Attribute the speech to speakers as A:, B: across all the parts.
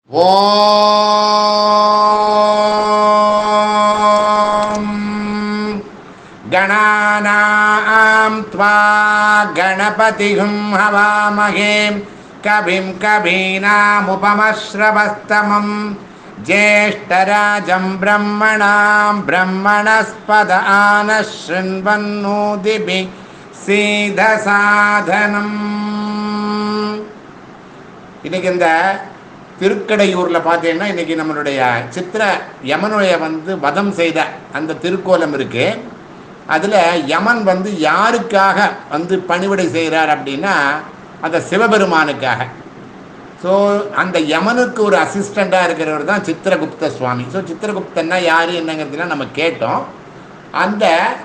A: ஓம் கணானாம் த்வா கணபதிஹும் ஹவாமஹே கவிம் கவீனாமுபமஸ்ரவஸ்தமம் ஜேஷ்டராஜம் பிரம்மணாம் பிரம்மணஸ்பத ஆனஸ்ருண்வன்னோதிபி சீதசாதனம். இன்னைக்கு இந்த திருக்கடையூரில் பார்த்தீங்கன்னா இன்றைக்கி நம்மளுடைய சித்திர யமனுடைய வதம் செய்த அந்த திருக்கோலம் இருக்குது. அதில் யமன் யாருக்காக பணிவிடை செய்கிறார் அப்படின்னா அந்த சிவபெருமானுக்காக. ஸோ அந்த யமனுக்கு ஒரு அசிஸ்டண்ட்டாக இருக்கிறவர் தான் சித்திரகுப்த சுவாமி. ஸோ சித்திரகுப்தன்னா யார் என்னங்கிறதுலாம் நம்ம கேட்டோம். அந்த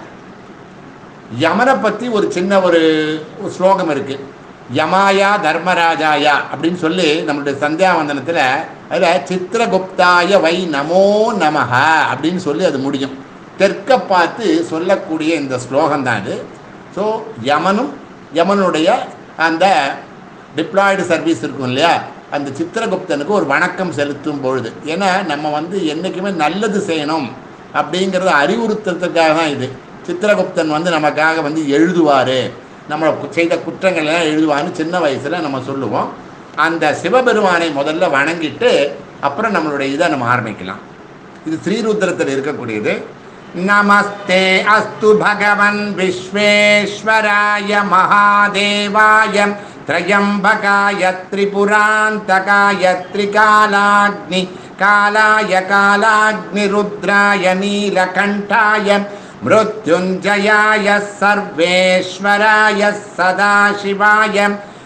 A: யமனை பற்றி ஒரு சின்ன ஒரு ஸ்லோகம் இருக்குது. யமாயா தர்மராஜாயா அப்படின்னு சொல்லி நம்மளுடைய சந்தியாவந்தனத்தில் அதில் சித்திரகுப்தாய வை நமோ நமஹ அப்படின்னு சொல்லி அது முடியும். தெற்க பார்த்து சொல்லக்கூடிய இந்த ஸ்லோகம் தான் அது. ஸோ யமனுடைய அந்த டிப்ளாய்டு சர்வீஸ் இருக்கும் இல்லையா, அந்த சித்திரகுப்தனுக்கு ஒரு வணக்கம் செலுத்தும் பொழுது, ஏன்னா நம்ம என்றைக்குமே நல்லது செய்யணும் அப்படிங்கிறத அறிவுறுத்துறதுக்காக தான் இது. சித்திரகுப்தன் நமக்காக எழுதுவார், நம்ம செய்த குற்றங்கள் எல்லாம் எழுதுவான்னு சின்ன வயசில் நம்ம சொல்லுவோம். அந்த சிவபெருமானை முதல்ல வணங்கிட்டு அப்புறம் நம்மளுடைய இதை நம்ம ஆரம்பிக்கலாம். இது ஸ்ரீருத்ரத்தில் இருக்கக்கூடியது. நமஸ்தே அஸ்து பகவன் விஸ்வேஸ்வராய மகாதேவாய த்ரயம்பகாய திரிபுராந்தகாய த்ரிகாலாக்னி காலாய காலாக்னி ருத்ராய நீலகண்டாய மிருத்யுஞ்சயாய சர்வேஸ்வராய சதாசிவாய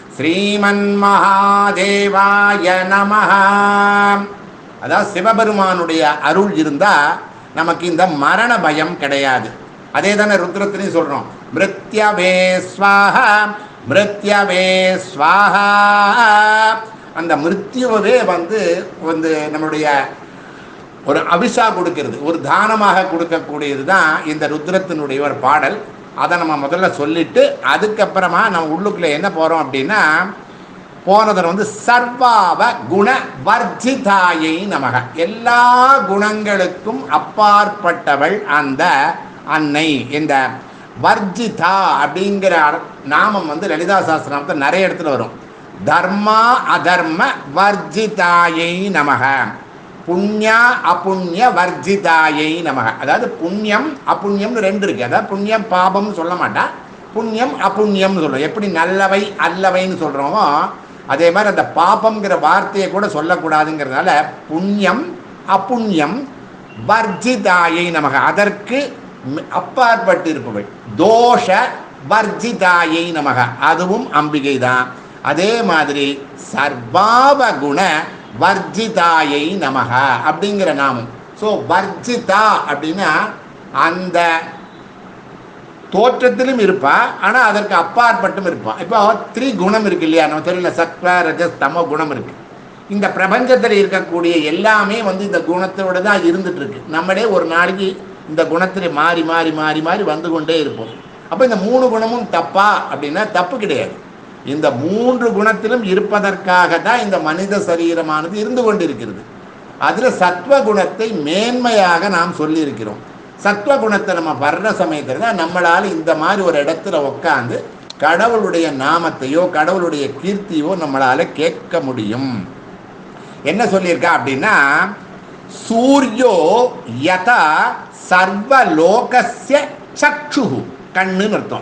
A: ஸ்ரீமன்மகாதேவாய நமஹ. அதாவது சிவபெருமானுடைய அருள் இருந்தால் நமக்கு இந்த மரண பயம் கிடையாது. அதே தானே ருத்ரத்திலையும் சொல்கிறோம், மிருத்யவே ஸ்வாஹா மிருத்யவே ஸ்வாஹா. அந்த மிருத்யுவே நம்மளுடைய ஒரு அபிஷா கொடுக்கிறது, ஒரு தானமாக கொடுக்கக்கூடியது தான் இந்த ருத்ரத்தினுடைய ஒரு பாடல். அதை நம்ம முதல்ல சொல்லிட்டு அதுக்கப்புறமா நம்ம உள்ளுக்குள்ளே என்ன போகிறோம் அப்படின்னா, போனதில் சர்வாவ குண வர்ஜிதாயை நமக. எல்லா குணங்களுக்கும் அப்பாற்பட்டவள் அந்த அன்னை. இந்த வர்ஜிதா அப்படிங்கிற நாமம் லலிதா சாஸ்திரத்தில் நிறைய இடத்துல வரும். தர்மா அதர்ம வர்ஜிதாயை நமக, புண்ணியா அப்புண்ணிய வர்ஜிதாயை நமக. அதாவது புண்ணியம் அப்புண்ணியம்னு ரெண்டு இருக்குது. அதாவது புண்ணியம் பாபம்னு சொல்ல மாட்டா, புண்ணியம் அப்புண்ணியம்னு சொல்கிறோம். எப்படி நல்லவை அல்லவைன்னு சொல்கிறோமோ அதே மாதிரி அந்த பாபம்ங்கிற வார்த்தையை கூட சொல்லக்கூடாதுங்கிறதுனால புண்ணியம் அப்புண்ணியம் வர்ஜிதாயை நமக, அதற்கு அப்பாற்பட்டு இருப்பவள். தோஷ வர்ஜிதாயை நமக, அதுவும் அம்பிகை தான். அதே மாதிரி சர்வாவ குண வர்ஜிதாயை நமக அப்படிங்கிற நாமம். ஸோ வர்ஜிதா அப்படின்னா அந்த தோற்றத்திலும் இருப்பா, ஆனால் அதற்கு அப்பாற்பட்டும் இருப்பான். இப்போ குணம் இருக்கு இல்லையா, நம்ம தெரியல, சத்வ ரஜஸ் தமோ குணம் இருக்கு. இந்த பிரபஞ்சத்தில் இருக்கக்கூடிய எல்லாமே இந்த குணத்தோட தான் இருந்துட்டு இருக்கு. நம்மளே ஒரு நாளைக்கு இந்த குணத்தில் மாறி மாறி மாறி மாறி வந்து கொண்டே இருப்போம். அப்போ இந்த 3 குணமும் தப்பா அப்படின்னா தப்பு கிடையாது. இந்த 3 குணத்திலும் இருப்பதற்காக தான் இந்த மனித சரீரமானது இருந்து கொண்டிருக்கிறது. அதில் சத்வகுணத்தை மேன்மையாக நாம் சொல்லியிருக்கிறோம். சத்வகுணத்தை நம்ம வர்ற சமயத்தில் தான் நம்மளால் இந்த மாதிரி ஒரு இடத்துல உட்காந்து கடவுளுடைய நாமத்தையோ கடவுளுடைய கீர்த்தியோ நம்மளால் கேட்க முடியும். என்ன சொல்லியிருக்கா அப்படின்னா, சூர்யோ யதா சர்வலோகஸ்ய சக்ஷுஹு, கண்ணுன்னு அர்த்தம்.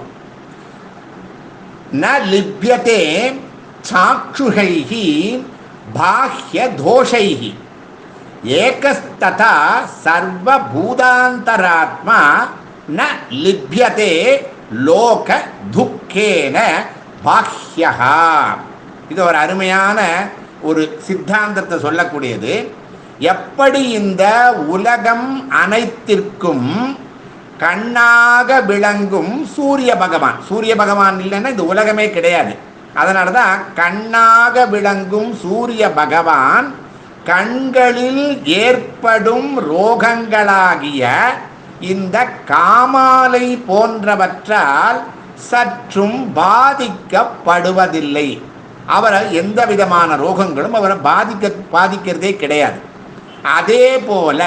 A: ந லிப்யதே சாக்ஷுஹைஹி பாஹ்ய தோஷைஹி ஏகஸ்ததா சர்வபூதாந்தராத்மா ந லிப்யதே லோக துக்கேன பாஹ்யஹ. இது ஒரு அருமையான ஒரு சித்தாந்தத்தை சொல்லக்கூடியது. எப்படி இந்த உலகம் அனைத்திற்கும் கண்ணாக விளங்கும் சூரிய பகவான், சூரிய பகவான் இல்லைன்னா இந்த உலகமே கிடையாது. அதனால தான் கண்ணாக விளங்கும் சூரிய பகவான் கண்களில் ஏற்படும் ரோகங்களாகிய இந்த காமாலை போன்றவற்றால் சற்றும் பாதிக்கப்படுவதில்லை. அவரை எந்த விதமான ரோகங்களும் அவரை பாதிக்கிறதே கிடையாது. அதே போல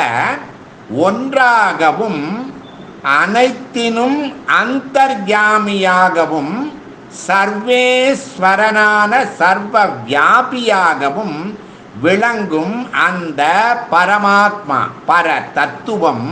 A: ஒன்றாகவும் அனைத்தினும் அந்தர்யாமியாகவும் சர்வேஸ்வரனான சர்வ வியாபியாகவும் விளங்கும் அந்த பரமாத்மா பர தத்துவம்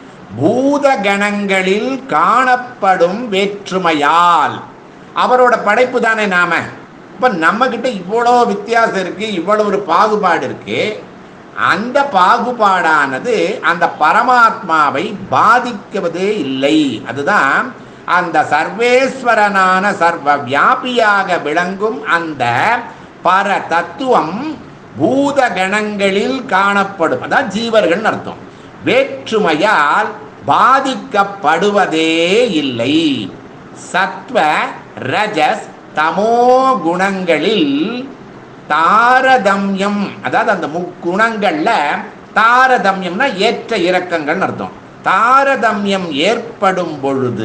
A: பூதகணங்களில் காணப்படும் வேற்றுமையால், அவரோட படைப்பு தானே நாம. இப்போ நம்மக்கிட்ட இவ்வளோ வித்தியாசம் இருக்குது, இவ்வளோ ஒரு பாகுபாடு இருக்குது. அந்த பாகுபாடானது அந்த பரமாத்மாவை பாதிக்குவதே இல்லை. அதுதான் அந்த சர்வேஸ்வரனான சர்வ வியாபியாக விளங்கும் அந்த பர தத்துவம் பூதகணங்களில் காணப்படும், அதான் ஜீவர்கள் அர்த்தம். வேற்றுமையால் பாதிக்கப்படுவதே இல்லை. சத்வ ரஜஸ் தமோ குணங்களில் தாரதமியம், அதாவது அந்த முக்குணங்கள்ல தாரதமியம்னா ஏற்ற இறக்கங்கள் அர்த்தம். தாரதமியம் ஏற்படும் பொழுது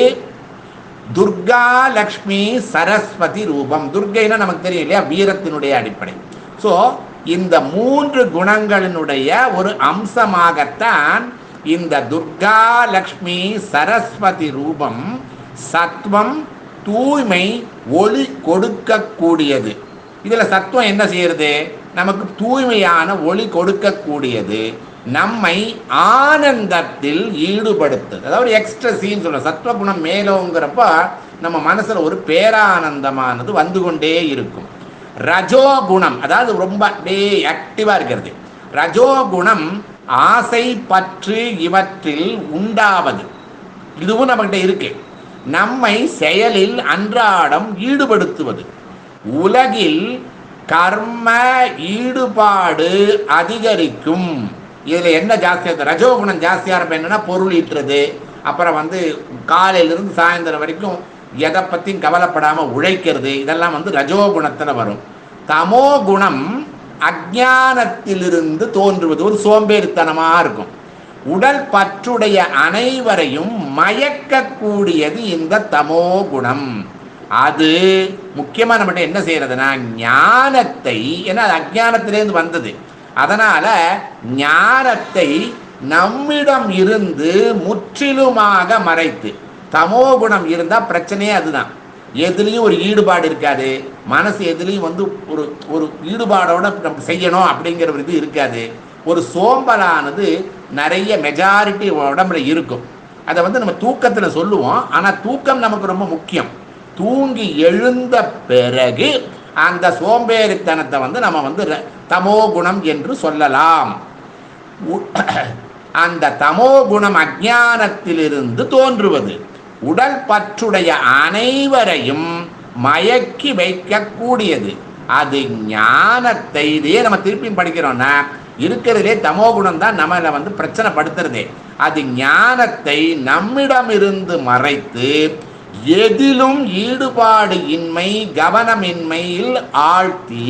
A: துர்கா லக்ஷ்மி சரஸ்வதி ரூபம், துர்கைன்னா நமக்கு தெரியும் இல்லையா, வீரத்தினுடைய அடிப்படை. ஸோ இந்த 3 குணங்களினுடைய ஒரு அம்சமாகத்தான் இந்த துர்கா லக்ஷ்மி சரஸ்வதி ரூபம். சத்வம் தூய்மை, ஒளி கொடுக்கக்கூடியது. இதில் சத்துவம் என்ன செய்யறது? நமக்கு தூய்மையான ஒளி கொடுக்கக்கூடியது, நம்மை ஆனந்தத்தில் ஈடுபடுத்துது. அதாவது எக்ஸ்ட்ரசின்னு சொல்கிறோம். சத்வகுணம் மேலோங்கிறப்ப நம்ம மனசில் ஒரு பேரானந்தமானது வந்து கொண்டே இருக்கும். ரஜோகுணம் அதாவது ரொம்ப அப்படியே ஆக்டிவாக இருக்கிறது. ரஜோகுணம் ஆசை பற்று இவற்றில் உண்டாவது, இதுவும் நம்மகிட்ட இருக்கு. நம்மை செயலில் அன்றாடம் ஈடுபடுத்துவது. உலகில் கர்ம ஈடுபாடு அதிகரிக்கும். இதில் என்ன ஜாஸ்தியாக, ரஜோகுணம் ஜாஸ்தியாக இருப்ப என்னன்னா பொருள் ஈட்டுறது, அப்புறம் காலையிலிருந்து சாயந்தரம் வரைக்கும் எதை பற்றியும் கவலைப்படாமல் உழைக்கிறது, இதெல்லாம் ரஜோகுணத்தில் வரும். தமோ குணம் அஞ்ஞானத்திலிருந்து தோன்றுவது, ஒரு சோம்பேறித்தனமாக இருக்கும். உடல் பற்றுடைய அனைவரையும் மயக்கக்கூடியது இந்த தமோ குணம். அது முக்கியமாக நம்மகிட்ட என்ன செய்யறதுன்னா ஞானத்தை, ஏன்னா அது அஞ்ஞானத்திலேருந்து வந்தது, அதனால ஞானத்தை நம்மிடம் இருந்து முற்றிலுமாக மறைத்து, தமோ குணம் இருந்தால் பிரச்சனையே அதுதான். எதுலேயும் ஒரு ஈடுபாடு இருக்காது, மனசு எதுலேயும் ஒரு ஒரு ஈடுபாடோட நம்ம செய்யணும் அப்படிங்கிற ஒரு இது இருக்காது. ஒரு சோம்பலானது நிறைய மெஜாரிட்டி உடம்புல இருக்கும். அதை நம்ம தூக்கத்தில் சொல்லுவோம், ஆனால் தூக்கம் நமக்கு ரொம்ப முக்கியம். தூங்கி எழுந்த பிறகு அந்த சோம்பேறித்தனத்தை நம்ம தமோ குணம் என்று சொல்லலாம். அந்த தமோ குணம் அஞ்ஞானத்திலிருந்து தோன்றுவது, உடல் பற்றுடைய அனைவரையும் மயக்கி வைக்கக்கூடியது. அது ஞானத்தை, இதையே நம்ம திருப்பியும் படிக்கிறோம்னா இருக்கிறதுலே தமோ குணம் தான் நம்மளை பிரச்சனை படுத்துறதே. அது ஞானத்தை நம்மிடமிருந்து மறைத்து எதிலும் ஈடுபாடு இன்மை, கவனமின்மையில் ஆழ்த்தி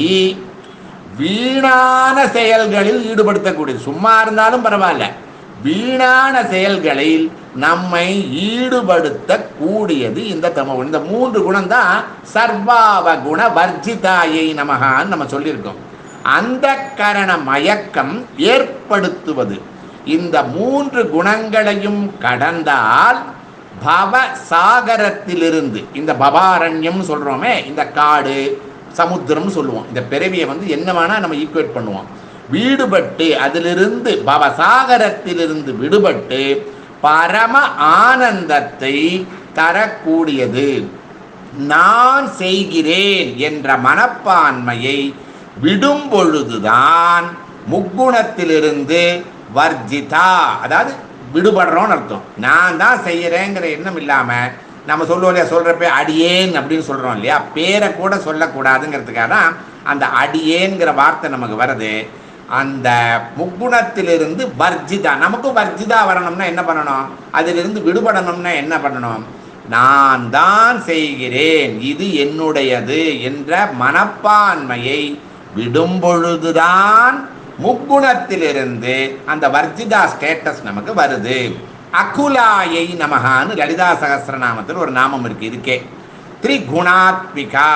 A: வீணான செயல்களில் ஈடுபடுத்தக்கூடியது. சும்மா இருந்தாலும் பரவாயில்ல, வீணான செயல்களில் நம்மை ஈடுபடுத்தக்கூடியது இந்த தமோகுணம். இந்த 3 குணம் தான் சர்வாவ குண வர்ஜிதாயை நமகான்னு நம்ம சொல்லியிருக்கோம். அந்த கரண மயக்கம் ஏற்படுத்துவது. இந்த 3 குணங்களையும் கடந்தால் பவ சாகரத்திலிருந்து, இந்த பவாரண்யம் சொல்றோமே, இந்த காடு சமுத்திரம் சொல்லுவோம், இந்த பிறவியை என்ன வேணா நம்ம ஈக்குவேட் பண்ணுவோம், வீடுபட்டு அதிலிருந்து பவசாகரத்திலிருந்து விடுபட்டு பரம ஆனந்தத்தை தரக்கூடியது. நான் செய்கிறேன் என்ற மனப்பான்மையை விடும் பொழுதுதான் முக்குணத்திலிருந்து வர்ஜிதா, அதாவது விடுபடுறோன்னு அர்த்தம். நான் தான் செய்யறேங்கிற எண்ணம் இல்லாமல் நம்ம சொல்லுவோம் இல்லையா, சொல்கிறப்ப அடியேன் அப்படின்னு சொல்கிறோம் இல்லையா, பேரை கூட சொல்லக்கூடாதுங்கிறதுக்காக தான் அந்த அடியேங்கிற வார்த்தை நமக்கு வருது. அந்த முக்குணத்திலிருந்து வர்ஜிதா, நமக்கும் வர்ஜிதா வரணும்னா என்ன பண்ணணும், அதிலிருந்து விடுபடணும்னா என்ன பண்ணணும், நான் தான் செய்கிறேன், இது என்னுடையது என்ற மனப்பான்மையை விடும் பொழுதுதான் முக்குணத்திலிருந்து அந்த வர்ஜிதா ஸ்டேட்டஸ் நமக்கு வருது. அகுலாயை நமகான்னு லலிதா சகஸ்ரநாமத்தில் ஒரு நாமம் இருக்கு. இதுக்கே திரிகுணாத்மிகா,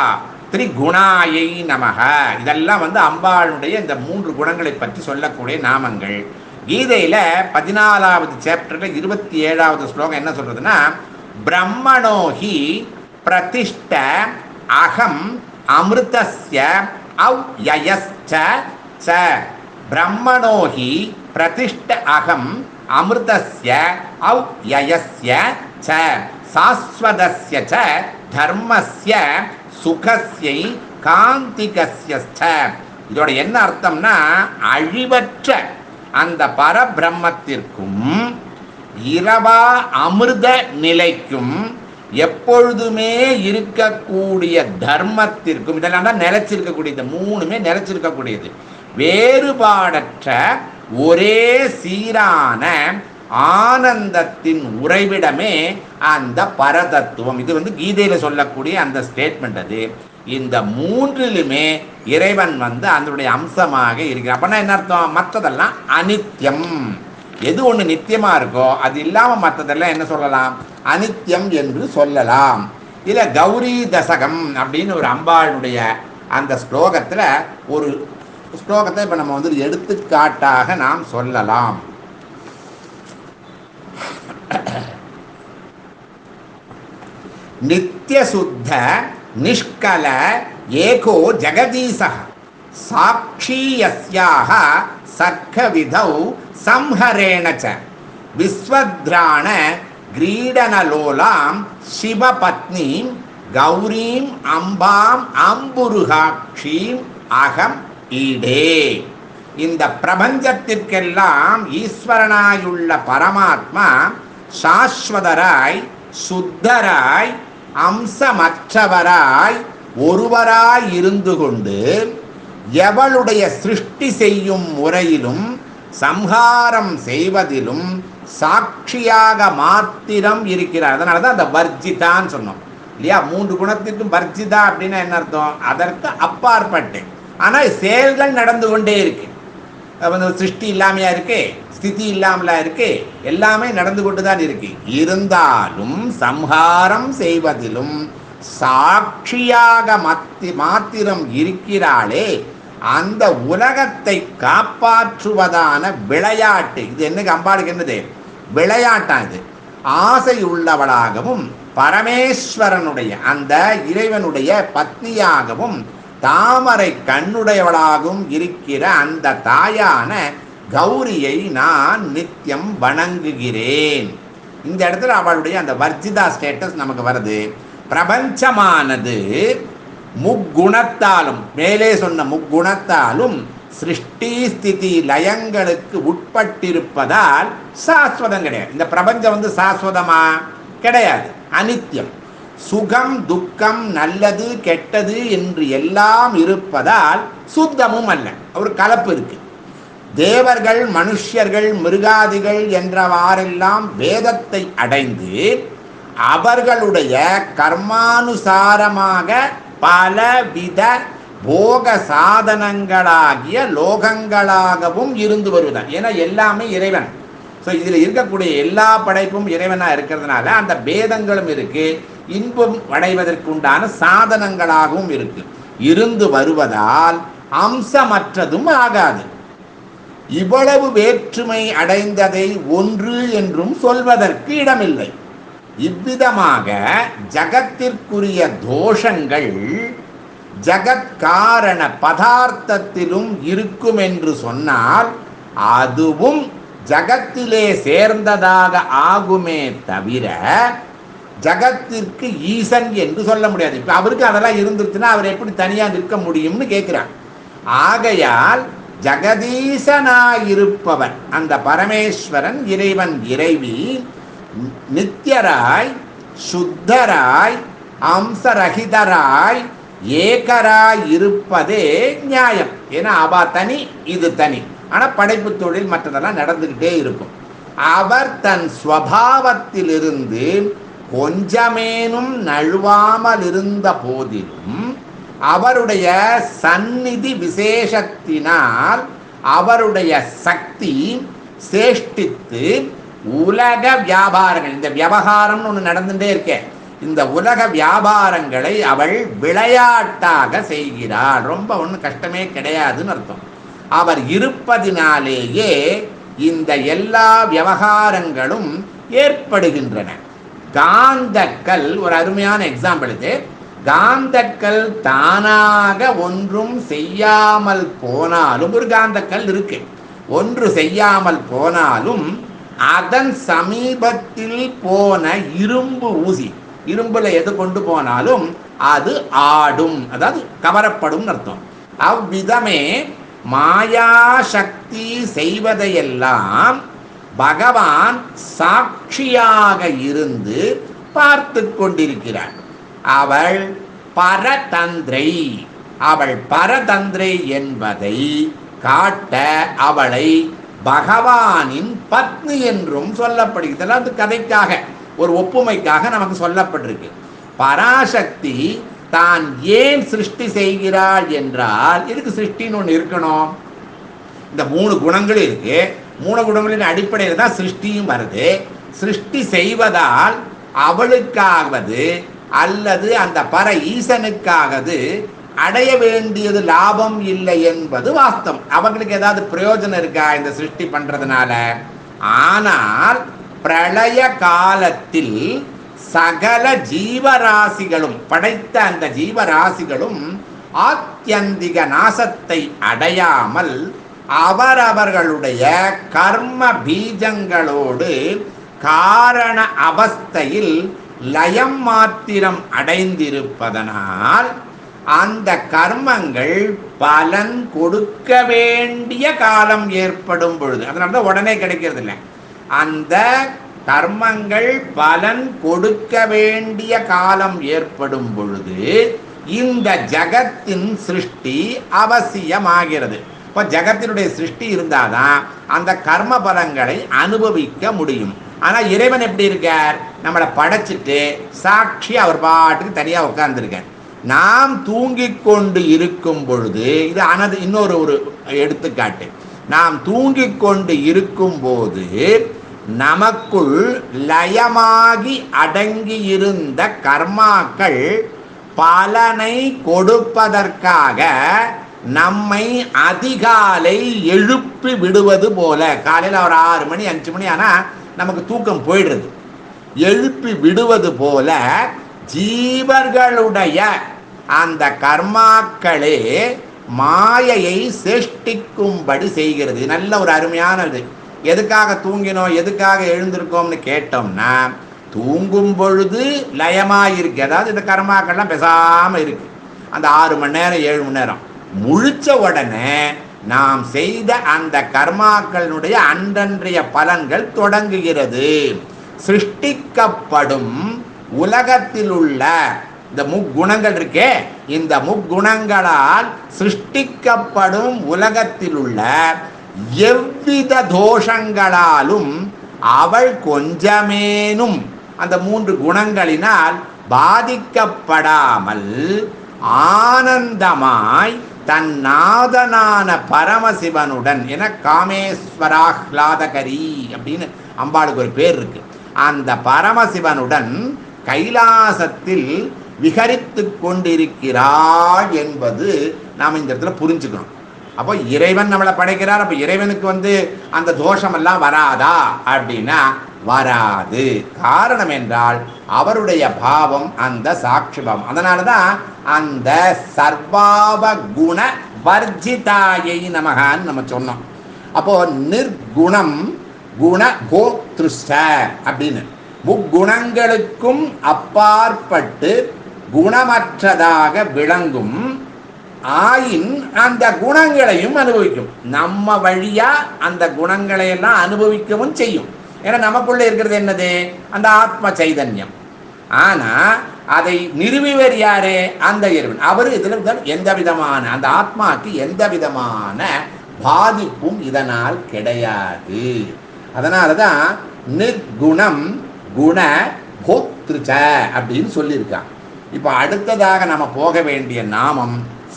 A: திரிகுணாயை நமக. இதெல்லாம் வந்து அம்பாளுடைய இந்த 3 குணங்களை பற்றி சொல்லக்கூடிய நாமங்கள். கீதையில 14வது சாப்டர்ல 27வது ஸ்லோகம் என்ன சொல்றதுன்னா, பிரம்மணோஹி பிரதிஷ்ட அகம் அமிர்தஸ்ய அவ்யயஸ்ச ச. பிரம்மணோஹி பிரதிஷ்ட அகம் அமிர்தஸ்ய அவ்யயஸ்ய ச சாஸ்வதஸ்ய ச தர்மஸ்ய சுகஸ்யை காந்திகஸ்ய ச. இதோட என்ன அர்த்தம்னா, அழிவற்ற அந்த பரபிரம்மத்திற்கும் இரவா அமிர்த நிலைக்கும் எப்பொழுதுமே இருக்கக்கூடிய தர்மத்திற்கும், இதெல்லாம் தான் நிலைச்சிருக்கக்கூடியது. 3மே நிலைச்சிருக்கக்கூடியது. வேறுபாடற்ற ஒரே சீரான ஆனந்தத்தின் உறைவிடமே அந்த பரதத்துவம். இது வந்து கீதையில சொல்லக்கூடிய அந்த ஸ்டேட்மெண்ட். அது இந்த 3லுமே இறைவன் வந்து அதனுடைய அம்சமாக இருக்கிறார். அப்படின்னா என்ன அர்த்தம்? மற்றதெல்லாம் அனித்தியம். எது ஒன்று நித்தியமா இருக்கோ அது இல்லாம மற்றதெல்லாம் என்ன சொல்லலாம்? அனித்தியம் என்று சொல்லலாம். இல்ல கௌரி தசகம் அப்படின்னு ஒரு அம்பாளுடைய அந்த ஸ்லோகத்துல ஒரு ஸ்லோகத்தை இப்ப நம்ம வந்து எடுத்துக்காட்டாக நாம் சொல்லலாம். நித்திய சுத்த நிஷ்கல ஏகோ ஜெகதீசः சாட்சி யஸ்யாஹ சர்க்கவிதௌ சம்ஹரேண ச விஸ்வத்ராண கிரீடனலோலாம் சிவபத்னீம் கௌரீம் அம்பாம் அம்புருகாட்சீம் அகம் ஈடே. இந்த பிரபஞ்சத்திற்கெல்லாம் ஈஸ்வரனாயுள்ள பரமாத்மா சாஸ்வதராய் சுத்தராய் அம்சமற்றவராய் ஒருவராய் இருந்து கொண்டு எவளுடைய சிருஷ்டி செய்யும் முறையிலும் சம்ஹாரம் செய்வதிலும் சாட்சியாக மாத்திரம் இருக்கிறார். அதனால தான் அந்த வர்ஜிதான்னு சொன்னோம் இல்லையா? 3 குணத்திற்கும் வர்ஜிதா அப்படின்னா என்ன அர்த்தம்? அதற்கு அப்பாற்பட்டு. ஆனால் செயல்கள் நடந்து கொண்டே இருக்கு. சிருஷ்டி இல்லாமையா இருக்கு, ஸ்திதி இல்லாமலா இருக்கு, எல்லாமே நடந்து கொண்டு தான் இருக்கு. இருந்தாலும் சம்ஹாரம் செய்வதிலும் சாட்சியாக மாத்திரம் இருக்கிறாளே, அந்த உலகத்தை காப்பாற்றுவதான விளையாட்டு. இது என்னக்கு அம்பாளுக்கு என்னது? விளையாட்டான். இது ஆசை உள்ளவளாகவும் பரமேஸ்வரனுடைய அந்த இறைவனுடைய பத்னியாகவும் தாமரை கண்ணுடையவளாகவும் இருக்கிற அந்த தாயான கௌரியை நான் நித்தியம் வணங்குகிறேன். இந்த இடத்துல அவளுடைய அந்த வர்ஜிதா ஸ்டேட்டஸ் நமக்கு வருது. பிரபஞ்சமானது முக்குணத்தாலும், மேலே சொன்ன முக்குணத்தாலும் சிருஷ்டி ஸ்திதி லயங்களுக்கு உட்பட்டிருப்பதால் சாஸ்வதம் கிடையாது. இந்த பிரபஞ்சம் வந்து சாஸ்வதமா கிடையாது, அனித்தியம். சுகம் துக்கம் நல்லது கெட்டது என்று எல்லாம் இருப்பதால் சுத்தமும் அல்ல, ஒரு கலப்பு இருக்கு. தேவர்கள் மனுஷர்கள் மிருகாதிகள் என்றவாறெல்லாம் வேதத்தை அடைந்து அவர்களுடைய கர்மானுசாரமாக பலவித போக சாதனங்களாகிய லோகங்களாகவும் இருந்து வருவதான். ஏன்னா எல்லாமே இறைவன். ஸோ இதில் இருக்கக்கூடிய எல்லா படைப்பும் இறைவனாக இருக்கிறதுனால அந்த பேதங்களும் இருக்கு, இன்பம் அடைவதற்குண்டான சாதனங்களாகவும் இருந்து வருவதால் அம்சமற்றதும் ஆகாது. இவ்வளவு வேற்றுமை அடைந்ததை ஒன்று என்றும் சொல்வதற்கு இடமில்லை. இவ்விதமாக ஜகத்திற்குரிய தோஷங்கள் ஜகத்காரண பதார்த்தத்திலும் இருக்கும் என்று சொன்னால் அதுவும் ஜகத்திலே சேர்ந்ததாக ஆகுமே தவிர ஜகத்திற்கு ஈசன் என்று சொல்ல முடியாது. இப்ப அவருக்கு அதெல்லாம் இருந்துருச்சுன்னா அவர் எப்படி தனியா நிற்க முடியும்னு கேட்கிறார். ஆகையால் ஜெகதீசனாயிருப்பவன் அந்த பரமேஸ்வரன் இறைவன் இறைவி நித்தியராய் சுத்தராய் அம்சரகிதராய் ஏகராய் இருப்பதே நியாயம். ஏன்னா அவ தனி, இது தனி. ஆனால் படைப்பு தொழில் மற்றதெல்லாம் நடந்துக்கிட்டே இருக்கும். அவர் தன் ஸ்வபாவத்திலிருந்து கொஞ்சமேனும் நழுவாமல் இருந்த போதிலும் அவருடைய சந்நிதி விசேஷத்தினால் அவருடைய சக்தி சேஷ்டித்து உலக வியாபாரங்கள், இந்த விவகாரம்னு ஒன்று நடந்துட்டே இருக்கேன், இந்த உலக வியாபாரங்களை அவள் விளையாட்டாக செய்கிறாள். ரொம்ப ஒன்றும் கஷ்டமே கிடையாதுன்னு அர்த்தம். அவர் இருப்பதினாலேயே இந்த எல்லா விவகாரங்களும் ஏற்படுகின்றன. காந்தக்கல் ஒரு அருமையான எக்ஸாம்பிள் இது. காந்தக்கல் தானாக ஒன்றும் செய்யாமல் போனாலும், ஒரு காந்தக்கல் இருக்கு, ஒன்று செய்யாமல் போனாலும் அதன் சமீபத்தில் போன இரும்பு ஊசி, இரும்புல எது கொண்டு போனாலும் அது ஆடும், அதாவது கவரப்படும் அர்த்தம். அவ்விதமே மாயாசக்தி செய்வதையெல்லாம் பகவான் சாட்சியாக இருந்து பார்த்து கொண்டிருக்கிறார். அவள் பரதந்திரை. அவள் பரதந்திரை என்பதை காட்ட அவளை பகவானின் பத்னி என்றும் சொல்லப்படுகிறது. அது கதைக்காக, ஒரு ஒப்புமைக்காக நமக்கு சொல்லப்பட்டிருக்கு. பராசக்தி தான் ஏன் சிருஷ்டி செய்கிறாள் என்றால், இதுக்கு சிருஷ்டின்னு ஒன்று இருக்கணும். இந்த 3 குணங்கள் இருக்கு. 3 குணங்களின் அடிப்படையில் தான் சிருஷ்டியும் வருது. சிருஷ்டி செய்வதால் அவளுக்காவது அல்லது அந்த பர ஈசனுக்காவது அடைய வேண்டியது லாபம் இல்லை என்பது வாஸ்தவம். அவங்களுக்கு ஏதாவது பிரயோஜனம் இருக்கா இந்த சிருஷ்டி பண்றதுனால? ஆனால் பிரளய காலத்தில் சகல ஜீவராசிகளும், படைத்த அந்த ஜீவராசிகளும் ஆத்யந்திக நாசத்தை அடையாமல் அவரவர்களுடைய கர்ம பீஜங்களோடு காரண அவஸ்தையில் லயம் மாத்திரம் அடைந்திருப்பதனால் அந்த கர்மங்கள் பலன் கொடுக்க வேண்டிய காலம் ஏற்படும் பொழுது, அதனால தான் உடனே கிடைக்கிறது இல்லை, அந்த கர்மங்கள் பலன் கொடுக்க வேண்டிய காலம் ஏற்படும் பொழுது இந்த ஜகத்தின் சிருஷ்டி அவசியமாகிறது. இப்போ ஜகத்தினுடைய சிருஷ்டி இருந்தாதான் அந்த கர்ம பலங்களை அனுபவிக்க முடியும். ஆனால் இறைவன் எப்படி இருக்கார்? நம்மளை படைச்சிட்டு சாட்சி அவர் பாட்டுக்கு தனியாக உட்கார்ந்துருக்கார். நாம் தூங்கிக் கொண்டு இருக்கும் பொழுது, இது இன்னொரு ஒரு எடுத்துக்காட்டு, நாம் தூங்கிக் கொண்டு இருக்கும் போது நமக்குள் லயமாகி அடங்கி இருந்த கர்மாக்கள் பலனை கொடுப்பதற்காக நம்மை அதிகாலை எழுப்பி விடுவது போல, காலையில் ஒரு 6 மணி 5 மணி ஆனால் நமக்கு தூக்கம் போயிடுறது, எழுப்பி விடுவது போல ஜீவர்களுடைய அந்த கர்மாக்களே மாயையை சேஷ்டிக்கும்படி செய்கிறது. நல்ல ஒரு அருமையானது. எதுக்காக தூங்கினோம், எதுக்காக எழுந்திருக்கோம்னு கேட்டோம்னா, தூங்கும் பொழுது லயமாயிருக்கு, அதாவது இந்த கர்மாக்கள்லாம் பேசாமல் இருக்கு. அந்த 6 மணி நேரம் 7 மணி நேரம் முழிச்ச உடனே நாம் செய்த அந்த கர்மாக்களுடைய அன்றன்றைய பலன்கள் தொடங்குகிறது. சிருஷ்டிக்கப்படும் உலகத்தில் உள்ள இந்த முக்குணங்கள் இருக்கே, இந்த முக்குணங்களால் சிருஷ்டிக்கப்படும் உலகத்தில் உள்ள எவ்வித தோஷங்களாலும் அவள் கொஞ்சமேனும் அந்த 3 குணங்களினால் பாதிக்கப்படாமல் ஆனந்தமாய் தன் நாதனான பரமசிவனுடன், என காமேஸ்வராஹ்லாதகரி அப்படின்னு அம்பாளுக்கு ஒரு பேர் இருக்கு, அந்த பரமசிவனுடன் கைலாசத்தில் விகரித்து கொண்டிருக்கிறாள் என்பது நாம் இந்த இடத்துல புரிஞ்சுக்கணும். அப்போ இறைவன் நம்மளை படைக்கிறார். அப்போ இறைவனுக்கு அந்த தோஷமெல்லாம் வராதா அப்படின்னா வராது. காரணம் என்றால் அவருடைய பாவம் அந்த சாட்சி பாவம். அதனால தான் அந்த சர்வாவ குண வர்ஜிதாயை நமகான்னு நம்ம சொன்னோம். அப்போ நிர்குணம் குண கோத்ருஷ்ட அப்படின்னு முக்குணங்களுக்கும் அப்பாற்பட்டு குணமற்றதாக விளங்கும் ஆயின் அந்த குணங்களையும் அனுபவிக்கும். நம்ம வழியா அந்த குணங்களை எல்லாம் அனுபவிக்கவும் செய்யும். ஏன்னா நமக்குள்ள இருக்கிறது என்னது? அந்த ஆத்ம சைதன்யம். ஆனா அதை நிறுவிவர் யாரு? அந்த இறைவன். அவர் இதுல எந்த விதமான அந்த ஆத்மாக்கு எந்த விதமான பாதிப்பும் இதனால் கிடையாது. அதனாலதான் நிர்குணம் குண போத்ருச்ச அப்படின்னு சொல்லியிருக்கான். இப்ப அடுத்ததாக நம்ம போக வேண்டிய நாமம்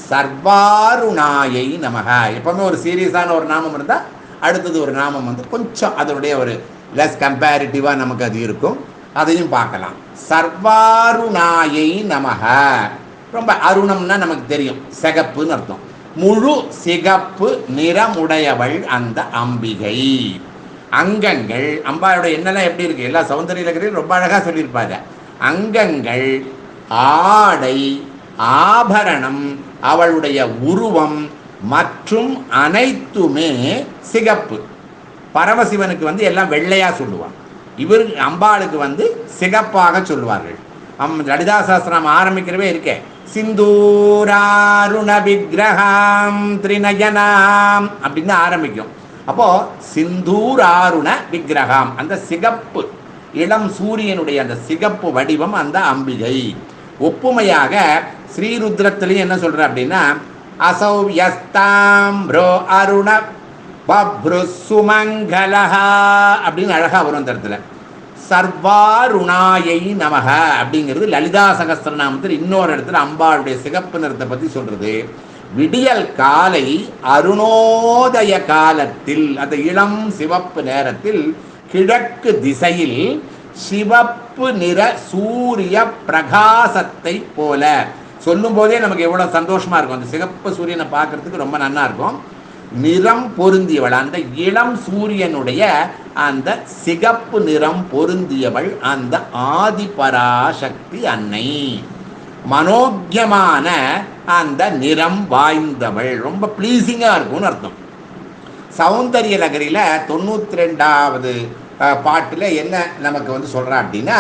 A: சர்வாருணாயை நமக. எப்பவுமே ஒரு சீரியஸான ஒரு நாமம் இருந்தா அடுத்தது ஒரு நாமம் கொஞ்சம் அதனுடைய ஒரு லெஸ் கம்பேரிட்டிவா நமக்கு அது இருக்கும். அதையும் பார்க்கலாம். சர்வாருணாயை நமக. ரொம்ப அருணம்னா நமக்கு தெரியும், சிகப்புன்னு அர்த்தம். முழு சிகப்பு நிறமுடையவள் அந்த அம்பிகை. அங்கங்கள் அம்பாளுடைய என்னெல்லாம் எப்படி இருக்கு, எல்லா சௌந்தரிய இலக்கியம் ரொம்ப அழகா சொல்லியிருப்பாங்க. அங்கங்கள், ஆடை, ஆபரணம், அவளுடைய உருவம் மற்றும் அனைத்துமே சிகப்பு. பரமசிவனுக்கு வந்து எல்லாம் வெள்ளையா சொல்லுவாங்க, இவர் அம்பாளுக்கு சிகப்பாக சொல்லுவார்கள். லலிதா சஹஸ்ரநாமம் ஆரம்பிக்கிறவே இருக்கே, சிந்தூராருண விக்கிரகம் திரிநயனாம் அப்படின்னு ஆரம்பிக்கும். அப்போ சிந்தூராருண விக்கிரகம், அந்த சிகப்பு இளம் சூரியனுடைய அந்த சிகப்பு வடிவம் அந்த அம்பிகை. ஒப்புமையாக ஸ்ரீருத்ரத்திலையும் என்ன சொல்ற அப்படின்னா, அசௌ யஸ்தாம்ரோ அருண பப்ரு சுமங்கலஹா அப்படின்னு அழகா வரும் அந்த இடத்துல. சர்வாருணாயை நமக அப்படிங்கிறது லலிதா சகஸ்ரநாமத்தில் இன்னொரு இடத்துல அம்பாளுடைய சிகப்பு நிறத்தை பற்றி சொல்றது. விடியல் காலை அருணோதய காலத்தில், அந்த இளம் சிவப்பு நேரத்தில் கிழக்கு திசையில் சிவப்பு நிற சூரிய பிரகாசத்தை போல சொல்லும் போதே நமக்கு எவ்வளவு சந்தோஷமா இருக்கும். அந்த சிகப்பு சூரியனை பார்க்கறதுக்கு ரொம்ப நல்லா இருக்கும். நிறம் பொருந்தியவள், அந்த இளம் சூரியனுடைய அந்த சிகப்பு நிறம் பொருந்தியவள் அந்த ஆதிபராசக்தி அன்னை. மனோக்கியமான அந்த நிறம் வாய்ந்தவள், ரொம்ப ப்ளீசிங்கா இருக்கும்னு அர்த்தம். சௌந்தரிய நகரில 92வது பாட்டுல என்ன நமக்கு சொல்றா அப்படின்னா,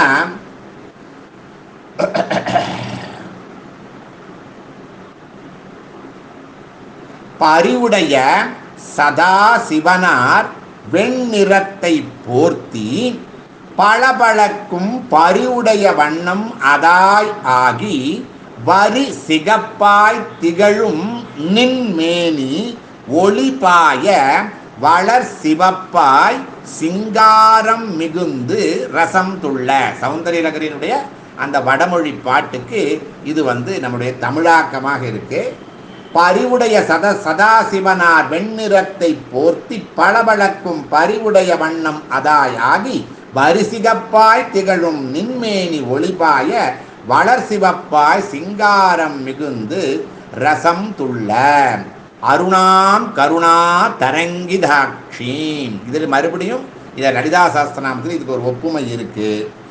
A: பரிவுடைய சதா சிவனார் வெண்ணிறத்தை போர்த்தி பளபளக்கும் பரிவுடைய வண்ணம் அதாய் ஆகி வரி சிகப்பாய் திகழும் நின்மேனி ஒளிபாய வளர் சிவப்பாய் சிங்காரம் மிகுந்து ரசம் துள்ள. சௌந்தரிய நகரினுடைய அந்த வடமொழி பாட்டுக்கு இது நம்முடைய தமிழாக்கமாக இருக்கு. பரிவுடைய சதாசிவனார் வெண்ணிறத்தை போர்த்தி பளபளக்கும் பரிவுடைய வண்ணம் அதாய் ஆகி வரிசிகப்பாய் திகழும் நின்மேனி ஒளிபாய வளர் சிவப்பாய் சிங்காரம் மிகுந்து ரசம் துள்ள. அருணாம் கருணா தரங்கிதாட்சீம். இதில் மறுபடியும் இதை லலிதா சஹஸ்ரநாமத்தில் இதுக்கு ஒரு ஒப்புமை இருக்கு.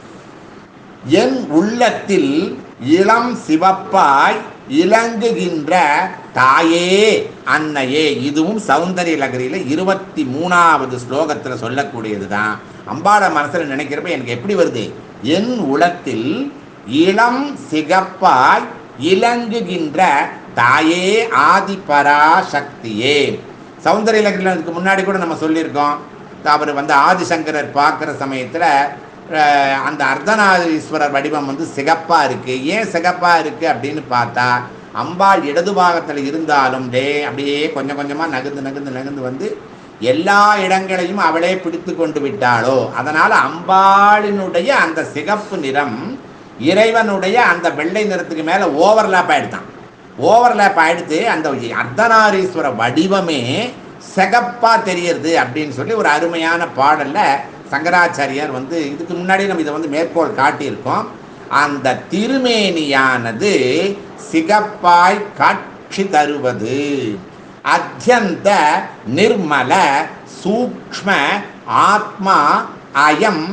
A: என் உள்ளத்தில் இளம் சிவப்பாய் இலங்குகின்ற தாயே அன்னையே. இதுவும் சௌந்தரிய லகரியில 23வது ஸ்லோகத்தில் சொல்லக்கூடியது தான். அம்பாள மனசில் நினைக்கிறப்ப எனக்கு எப்படி வருது, என் உளத்தில் இளம் சிகப்பாய் இலங்குகின்ற தாயே ஆதிபராசக்தியே. சௌந்தரிய லகரியில் இதுக்கு முன்னாடி கூட நம்ம சொல்லியிருக்கோம். அவர் ஆதிசங்கரர் பார்க்குற சமயத்தில் அந்த அர்த்தநாரீஸ்வரர் வடிவம் சிகப்பாக இருக்குது. ஏன் சிகப்பாக இருக்குது அப்படின்னு பார்த்தா, அம்பாள் இடது பாகத்தில் இருந்தாலும் அப்படியே கொஞ்சம் கொஞ்சமாக நகர்ந்து எல்லா இடங்களையும் அவளே பிடித்து கொண்டு விட்டாளோ, அதனால் அம்பாளினுடைய அந்த சிகப்பு நிறம் இறைவனுடைய அந்த வெள்ளை நிறத்துக்கு மேலே ஓவர்லேப் ஆகிடுத்து அந்த அர்த்தநாரீஸ்வர வடிவமே சிகப்பாக தெரியறது அப்படின்னு சொல்லி ஒரு அருமையான பாடலில் சங்கராச்சாரியார் இதுக்கு முன்னாடி நம்ம இதை மேற்கோள் காட்டியிருக்கோம். அந்த திருமேனியானது சிகப்பாய் காட்சி தருவது அத்யந்த நிர்மல சூக்ஷ்ம ஆத்மா அயம்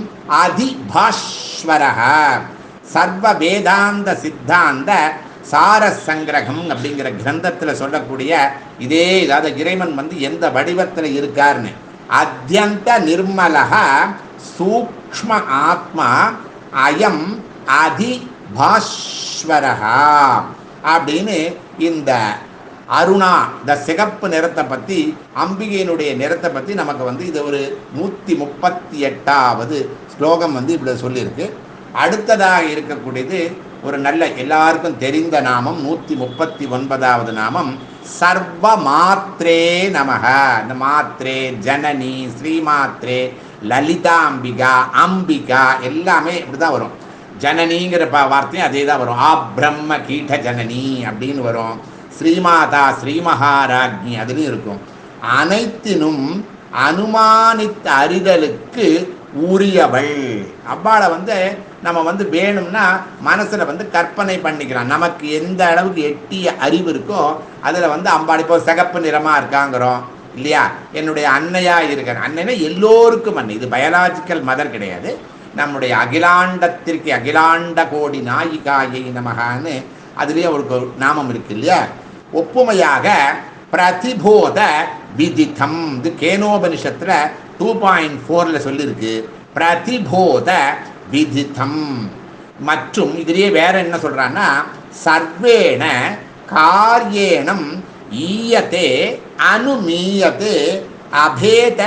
A: அதிபாஸ்வரஹ சர்வ வேதாந்த சித்தாந்த சார சங்கிரகம் அப்படிங்கிற கிரந்தத்தில் சொல்லக்கூடிய இதே, அதாவது இறைவன் எந்த வடிவத்தில் இருக்காருன்னு, அத்யந்த நிர்மலஹ சூக்ஷ்ம ஆத்மா அயம் அதிபாஸ்வரஹ அப்படின்னு இந்த அருணா, இந்த சிகப்பு நிறத்தை பற்றி, அம்பிகையினுடைய நிறத்தை பற்றி நமக்கு இது ஒரு 138வது ஸ்லோகம் இப்படி சொல்லியிருக்கு. அடுத்ததாக இருக்கக்கூடியது ஒரு நல்ல எல்லாருக்கும் தெரிந்த நாமம் 139வது நாமம் சர்வ மாத்ரே நமக. இந்த மாத்ரே, ஜனனி, ஸ்ரீமாத்ரே, லலிதாம்பிகா, அம்பிகா எல்லாமே இப்படிதான் வரும். ஜனனிங்கிற வார்த்தையும் அதே தான் வரும். ஆப்ரம்ம கீட்ட ஜனனி அப்படின்னு வரும். ஸ்ரீமாதா, ஸ்ரீமகாராஜ்ஞி அதுலேயும் இருக்கும். அனைத்தினும் அனுமானித்த அறிதலுக்கு உரியவள். அவ்வாளை நம்ம வந்து வேணும்னா மனசில் வந்து கற்பனை பண்ணிக்கலாம். நமக்கு எந்த அளவுக்கு எட்டிய அறிவு இருக்கோ அதில் வந்து அம்பாள் இப்போ சிகப்பு நிறமாக இருக்காங்கிறோம் இல்லையா, என்னுடைய அன்னையாக இருக்கிற அன்னைன்னா எல்லோருக்கும் அன்னை. இது பயாலாஜிக்கல் மதர் கிடையாது. நம்முடைய அகிலாண்டத்திற்கு அகிலாண்ட கோடி நாயிகாயை நமகான்னு அதுலேயே அவருக்கு ஒரு நாமம் இருக்கு இல்லையா. ஒப்புமையாக பிரதிபோத விதிதம், இது கேனோபனிஷத்தில் 2.4 சொல்லியிருக்கு. பிரதிபோத விதிதம் மற்றும் இதிலேயே வேற என்ன சொல்றான்னா சர்வேண காரியேனம் ஈயத்தே அனுமீயத்தே அபேத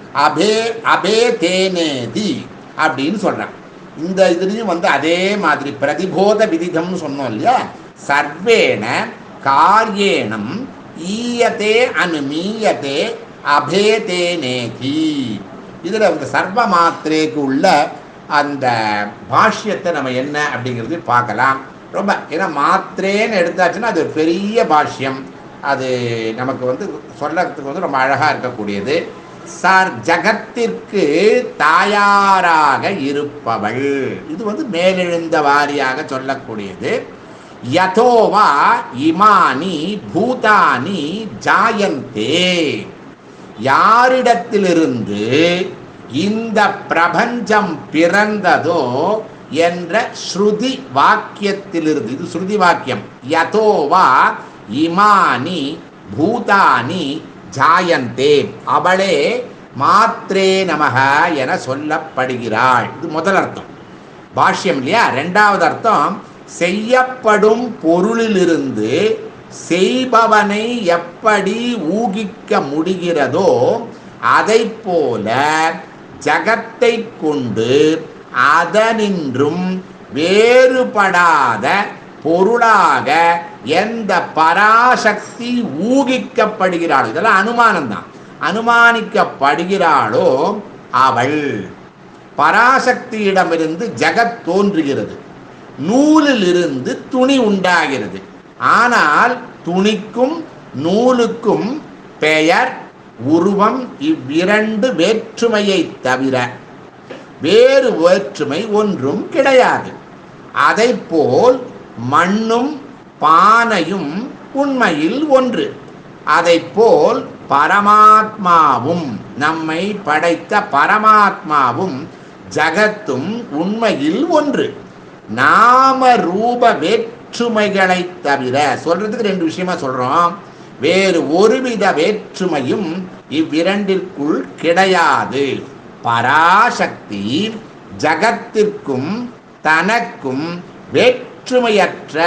A: அபேதேனேதி அப்படின்னு சொல்றான். இந்த இதுலேயும் வந்து அதே மாதிரி பிரதிபோத விதிதம்னு சொன்னோம் இல்லையா. சர்வேண காரியேனம் ஈயத்தே அனுமீயத்தே அபேதேனேதி. இதில் வந்து சர்வ மாத்திரைக்கு உள்ள அந்த பாஷ்யத்தை நம்ம என்ன அப்படிங்கிறது பார்க்கலாம். ரொம்ப ஏன்னா மாத்திரேன்னு எடுத்தாச்சுன்னா அது ஒரு பெரிய பாஷ்யம். அது நமக்கு வந்து சொல்லறதுக்கு வந்து ரொம்ப அழகாக இருக்கக்கூடியது. சார் ஜகத்திற்கு தாயாராக இருப்பவள், இது வந்து மேலெழுந்த வாரியாக சொல்லக்கூடியது. யதோவா இமானி பூதானி ஜாயந்தே, யாரிடத்திலிருந்து இந்த பிரபஞ்சம் பிறந்ததோ என்ற ஸ்ருதி வாக்கியத்திலிருந்து, இது ஸ்ருதி வாக்கியம். யதோவா இமானி பூதானி ஜாயந்தே, அவளே மாத்ரே நமக என சொல்லப்படுகிறாள். இது முதல் அர்த்தம் பாஷ்யம் இல்லையா. ரெண்டாவது அர்த்தம் செய்யப்படும் பொருளிலிருந்து செய்பவனை எப்படி ஊகிக்க முடிகிறதோ அதை போல ஜகத்தை கொண்டு அதனின்றும் வேறுபடாத பொருளாக எந்த பராசக்தி ஊகிக்கப்படுகிறாளோ, இதெல்லாம் அனுமானம் தான், அனுமானிக்கப்படுகிறாளோ அவள். பராசக்தியிடமிருந்து ஜகத் தோன்றுகிறது, நூலிலிருந்து துணி உண்டாகிறது. ஆனால் துணிக்கும் நூலுக்கும் பெயர் உருவம் இவ்விரண்டு வேற்றுமையை தவிர வேறு வேற்றுமை ஒன்றும் கிடையாது. அதைப்போல் மண்ணும் பானையும் உண்மையில் ஒன்று. அதைப்போல் பரமாத்மாவும், நம்மை படைத்த பரமாத்மாவும் ஜகத்தும் உண்மையில் ஒன்று. நாம ரூப வேற்றுமைகளை தவிர, சொல்றதுக்கு ரெண்டு விஷயமா சொல்றோம், வேறு ஒருவித வேற்றுமையும் இவ்விரண்டிற்குள் கிடையாது. பராசக்தி ஜகத்திற்கும் தனக்கும் வேற்றுமையற்ற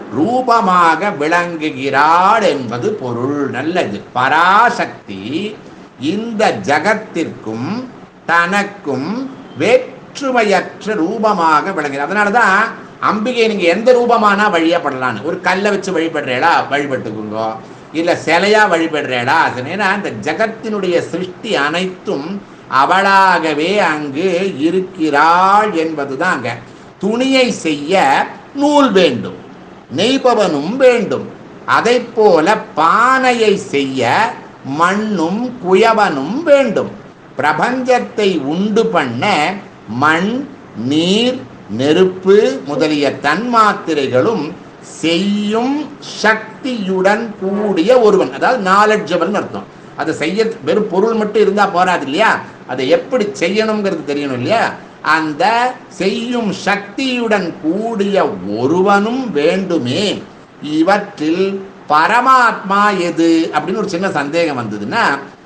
A: ரூபமாக விளங்குகிறாள் என்பது பொருள். நல்லது. பராசக்தி இந்த ஜகத்திற்கும் தனக்கும் வேற்றுமையற்ற ரூபமாக விளங்குகிறார். அதனாலதான் அம்பிகை நீங்க எந்த ரூபமானா வழியப்படலான்னு, ஒரு கல்லை வச்சு வழிபடுறேடா வழிபட்டுக்குங்க, இல்ல சிலையா வழிபடுறேடா. ஏன்னா இந்த ஜகத்தினுடைய சிருஷ்டி அனைத்தும் அவளாகவே அங்கு இருக்கிறாள் என்பதுதான். அங்க துணியை செய்ய நூல் வேண்டும், நெய்பவனும் வேண்டும். அதை போல பானையை செய்ய மண்ணும் குயவனும் வேண்டும். பிரபஞ்சத்தை உண்டு பண்ண மண், நீர், நெருப்பு முதலிய தன்மாத்திரைகளும் செய்யும் சக்தியுடன் கூடிய ஒருவன், அதாவது நாலெட்ஜபிள்னு அர்த்தம். அதை செய்ய வெறும் பொருள் மட்டும் இருந்தா போராது இல்லையா, அதை எப்படி செய்யணுங்கிறது தெரியணும் இல்லையா. அந்த செய்யும் சக்தியுடன் கூடிய ஒருவனும் வேண்டுமே. இவற்றில் பரமாத்மா எது அப்படின்னு ஒரு சின்ன சந்தேகம் வந்ததுன்னா,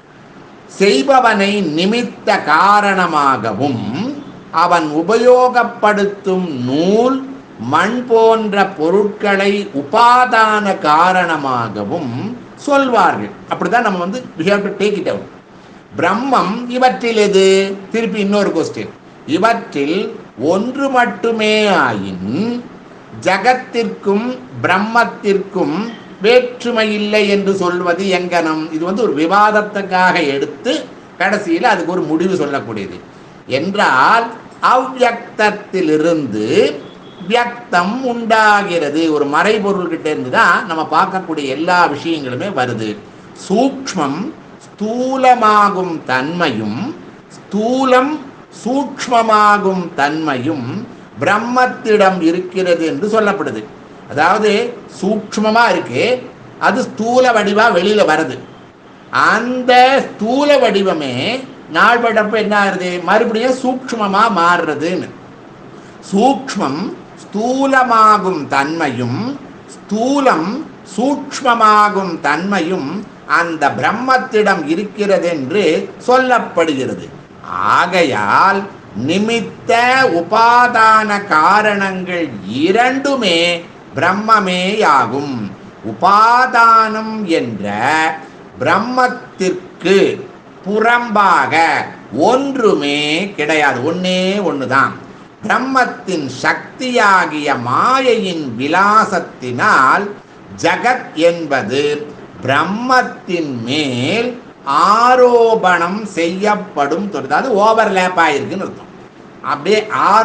A: செய்பவனை நிமித்த காரணமாகவும் அவன் உபயோகப்படுத்தும் நூல், மண் போன்ற பொருட்களை உபாதான காரணமாகவும் சொல்வார்கள். அப்படிதான் நம்ம வந்து we have to take it out. பிரம்மம் இவற்றில் எது? திருப்பி இன்னொரு கொஸ்டின். இவற்றில் ஒன்று மட்டுமே ஆயின் ஜகத்திற்கும் பிரம்மத்திற்கும் வேற்றுமை இல்லை என்று சொல்வது எங்கனம்? இது வந்து ஒரு விவாதத்துக்காக எடுத்து கடைசியில் அதுக்கு ஒரு முடிவு சொல்லக்கூடியது. என்றால் அவ்வியக்தத்திலிருந்து வியக்தம் உண்டாகிறது. ஒரு மறைபொருள் கிட்ட இருந்து தான் நம்ம பார்க்கக்கூடிய எல்லா விஷயங்களுமே வருது. சூக்ஷ்மம் ஸ்தூலமாகும் தன்மையும், ஸ்தூலம் சூக்ஷ்மமாகும் தன்மையும் பிரம்மத்திடம் இருக்கிறது என்று சொல்லப்படுது. அதாவது சூக்ஷ்மமாக இருக்கு, அது ஸ்தூல வடிவாக வெளியில் வருது. அந்த ஸ்தூல வடிவமே நாள்படப்ப என்ன ஆகுது, மறுபடியும் சூக்ஷ்மமாக மாறுறதுன்னு. சூக்ஷ்மம் ஸ்தூலமாகும் தன்மையும் ஸ்தூலம் சூக்ஷ்மமாகும் தன்மையும் அந்த பிரம்மத்திடம் இருக்கிறது என்று சொல்லப்படுகிறது. ஆகையால் நிமித்த உபாதான காரணங்கள் இரண்டுமே பிரம்மமேயாகும். உபாதானம் என்ற பிரம்மத்திற்கு புறம்பாக ஒன்றுமே கிடையாது. ஒன்னே ஒன்றுதான். பிரம்மத்தின் சக்தியாகிய மாயையின் விலாசத்தினால் ஜகத் என்பது பிரம்மத்தின் மேல் ஆரோபணம் செய்யப்படும், அதாவது ஓவர்லேப் ஆயிருக்குன்னு அர்த்தம். அப்படியே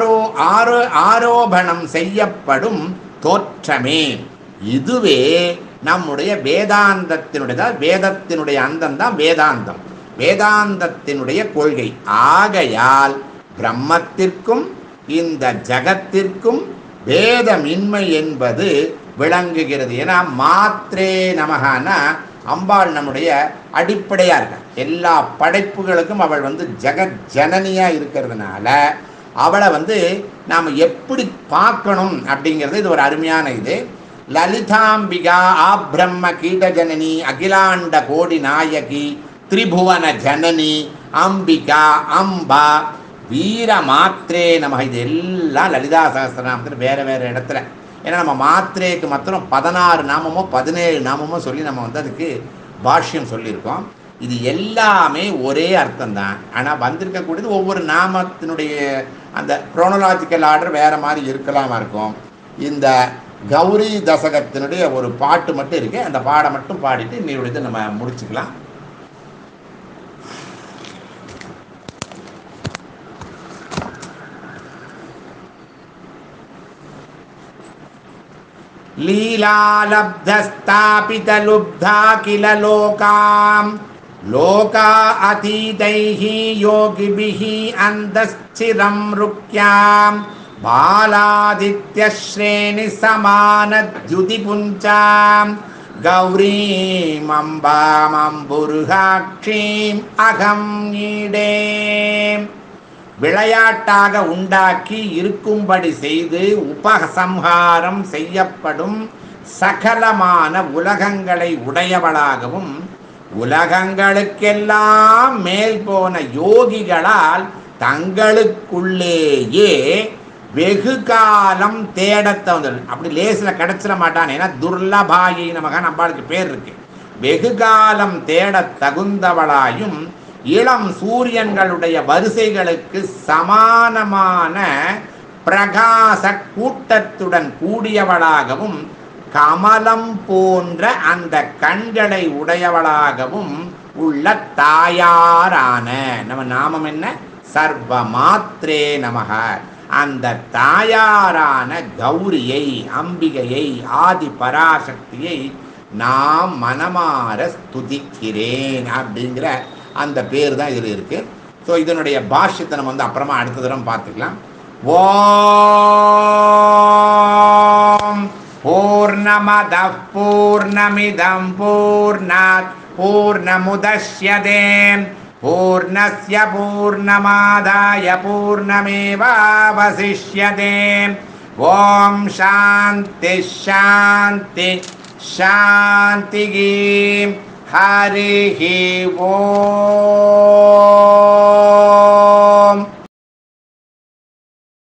A: ஆரோபணம் செய்யப்படும் தோற்றமே. இதுவே நம்முடைய வேதாந்தத்தினுடைய, வேதத்தினுடைய அந்தம் தான் வேதாந்தம், வேதாந்தத்தினுடைய கொள்கை. ஆகையால் பிரம்மத்திற்கும் இந்த ஜகத்திற்கும் வேதமின்மை என்பது விளங்குகிறது. ஏன்னா மாத்ரே நமகனா அம்பாள் நம்முடைய அடிப்படையாக இருக்க, எல்லா படைப்புகளுக்கும் அவள் ஜெகத் ஜனனியாக இருக்கிறதுனால அவளை நாம் எப்படி பார்க்கணும் அப்படிங்கிறது இது ஒரு அருமையான இது. லலிதாம்பிகா ஆப்ரம்ம கீட ஜனனி அகிலாண்ட கோடி நாயகி திரிபுவன ஜனனி அம்பிகா அம்பா வீர மாத்ரே நமக. இது எல்லாம் லலிதா சகஸ்ரநாமத்தில் வேறு வேறு இடத்துல. ஏன்னா நம்ம மாத்திரைக்கு மாத்திரம் 16 நாமமோ 17 நாமமோ சொல்லி நம்ம அதுக்கு பாஷ்யம் சொல்லியிருக்கோம். இது எல்லாமே ஒரே அர்த்தம்தான். ஆனால் வந்திருக்கக்கூடியது ஒவ்வொரு நாமத்தினுடைய அந்த குரோனலாஜிக்கல் ஆர்டர் வேறு மாதிரி இருக்கலாமா இருக்கும். இந்த கௌரி தசகத்தினுடைய ஒரு பாட்டு மட்டும் இருக்குது, அந்த பாடை மட்டும் பாடிட்டு இன்னையுடையது நம்ம முடிச்சுக்கலாம். लीलालब्धस्तापितलुब्धा किल लोकां लोका अतीतैः योगिभिः अन्धश्चिरं रुक्यां बालादित्यश्रेणिसमानद्युतिपुञ्जां गौरीमम्बामम्बुरुहाक्षीम् अहं ईडे. விளையாட்டாக உண்டாக்கி இருக்கும்படி செய்து உபசம்ஹாரம் செய்யப்படும் சகலமான உலகங்களை உடையவளாகவும் உலகங்களுக்கெல்லாம் மேல் போன யோகிகளால் தங்களுக்குள்ளேயே வெகு காலம் தேடத்த வந்தது. அப்படி லேசில் கிடைச்சிட மாட்டான். ஏன்னா துர்லபாயி நமக நம்மளுக்கு பேர் இருக்கு. வெகு காலம் தேட தகுந்தவளாயும் இளம் சூரியன்களுடைய வரிசைகளுக்கு சமானமான பிரகாச கூட்டத்துடன் கூடியவளாகவும் கமலம் போன்ற அந்த கண்களை உடையவளாகவும் உள்ள தாயாரான நம்ம நாமம் என்ன, சர்வ மாத்ரே நமக. அந்த தாயாரான கௌரியை, அம்பிகையை, ஆதி பராசக்தியை நாம் மனமார ஸ்துதிக்கிறேன் அப்படிங்கிற அந்த பேர் தான் இதில் இருக்குது. ஸோ இதனுடைய பாஷ்யத்தை நம்ம அப்புறமா அடுத்த தடவை பார்த்துக்கலாம். ஓம் பூர்ணமதః பூர்ணமிதம் பூர்ணாத் பூர்ணமுதச்யதே பூர்ணஸ்ய பூர்ணமாதாய பூர்ணமேவாவசிஷ்யதே. ஓம் சாந்தி சாந்தி சாந்தி. ஹரிஹி ஓம்.